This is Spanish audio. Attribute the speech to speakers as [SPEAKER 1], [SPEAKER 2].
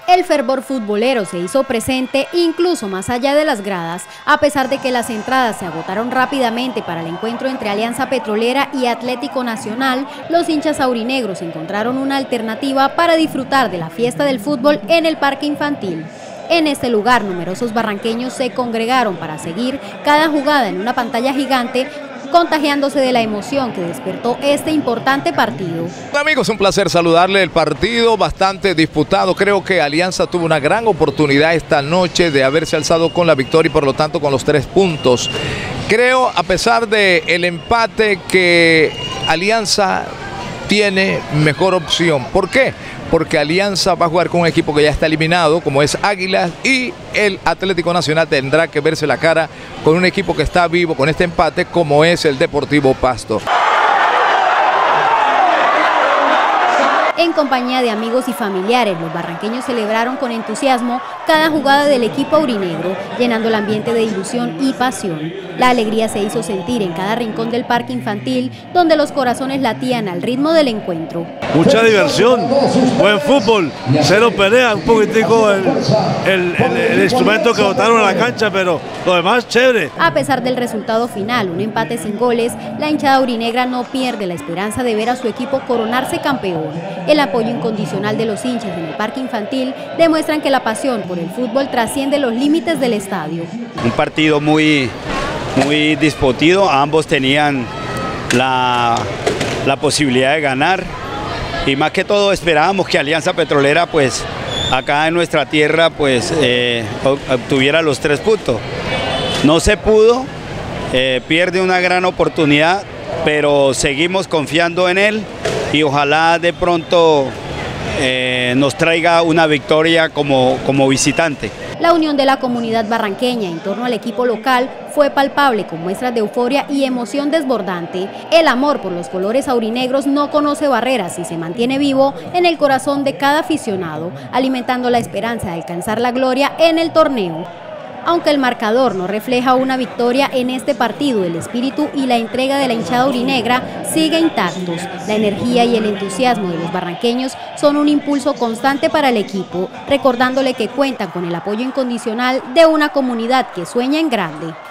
[SPEAKER 1] El fervor futbolero se hizo presente incluso más allá de las gradas, a pesar de que las entradas se agotaron rápidamente para el encuentro entre Alianza Petrolera y Atlético Nacional. Los hinchas aurinegros encontraron una alternativa para disfrutar de la fiesta del fútbol en el parque infantil. En este lugar, numerosos barranqueños se congregaron para seguir cada jugada en una pantalla gigante, contagiándose de la emoción que despertó este importante partido.
[SPEAKER 2] Amigos, un placer saludarle. El partido bastante disputado. Creo que Alianza tuvo una gran oportunidad esta noche de haberse alzado con la victoria y por lo tanto con los 3 puntos. Creo, a pesar del empate, que Alianza tiene mejor opción. ¿Por qué? Porque Alianza va a jugar con un equipo que ya está eliminado, como es Águilas, y el Atlético Nacional tendrá que verse la cara con un equipo que está vivo con este empate, como es el Deportivo Pasto.
[SPEAKER 1] En compañía de amigos y familiares, los barranqueños celebraron con entusiasmo cada jugada del equipo aurinegro, llenando el ambiente de ilusión y pasión. La alegría se hizo sentir en cada rincón del parque infantil, donde los corazones latían al ritmo del encuentro.
[SPEAKER 3] Mucha diversión, buen fútbol, cero pelea, un poquitico el instrumento que botaron a la cancha, pero lo demás chévere.
[SPEAKER 1] A pesar del resultado final, un empate sin goles, la hinchada aurinegra no pierde la esperanza de ver a su equipo coronarse campeón. El apoyo incondicional de los hinchas en el parque infantil demuestran que la pasión por el fútbol trasciende los límites del estadio.
[SPEAKER 4] Un partido muy disputado, ambos tenían la posibilidad de ganar y más que todo esperábamos que Alianza Petrolera pues acá en nuestra tierra pues obtuviera los 3 puntos. No se pudo, pierde una gran oportunidad, pero seguimos confiando en él y ojalá de pronto nos traiga una victoria como visitante.
[SPEAKER 1] La unión de la comunidad barranqueña en torno al equipo local fue palpable con muestras de euforia y emoción desbordante. El amor por los colores aurinegros no conoce barreras y se mantiene vivo en el corazón de cada aficionado, alimentando la esperanza de alcanzar la gloria en el torneo. Aunque el marcador no refleja una victoria en este partido, el espíritu y la entrega de la hinchada aurinegra sigue intactos. La energía y el entusiasmo de los barranqueños son un impulso constante para el equipo, recordándole que cuentan con el apoyo incondicional de una comunidad que sueña en grande.